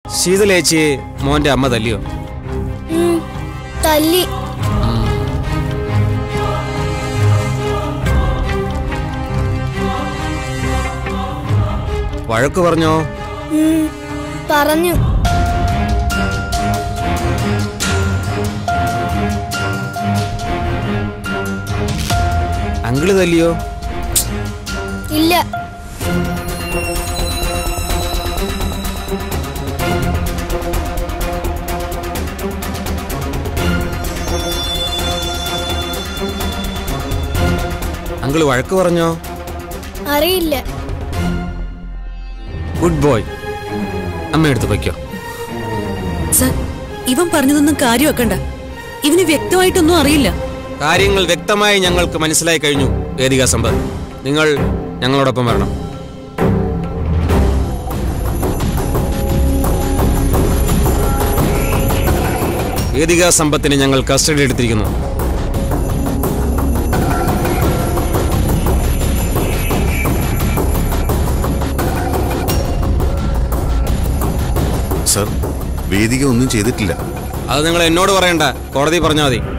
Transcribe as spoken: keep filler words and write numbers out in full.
ശീതലേച്ചി മോന്റെ അമ്മ തല്ലിയോ? തല്ലി. വഴക്ക് പറഞ്ഞോ? പറഞ്ഞു. അങ്കിള് തല്ലിയോ? ഇല്ല. അങ്കിള് വഴക്ക് പറഞ്ഞോ? അറിയില്ല. Good boy. അമ്മ എടുത്ത് വയ്ക്കോ. സർ, ഇവൻ പറഞ്ഞതൊന്നും കാര്യമാക്കണ്ട. ഇവന് വ്യക്തമായിട്ടൊന്നും അറിയില്ല. കാര്യങ്ങൾ വ്യക്തമായി ഞങ്ങൾക്ക് മനസ്സിലായി കഴിഞ്ഞു. വേദിക സമ്പത്ത്, നിങ്ങൾ ഞങ്ങളോടൊപ്പം വരണം. വേദിക സമ്പത്തിനെ ഞങ്ങൾ കസ്റ്റഡി എടുത്തിരിക്കുന്നു. സർ, വേദിക ഒന്നും ചെയ്തിട്ടില്ല. അത് നിങ്ങൾ എന്നോട് പറയണ്ട, കോടതി പറഞ്ഞാൽ മതി.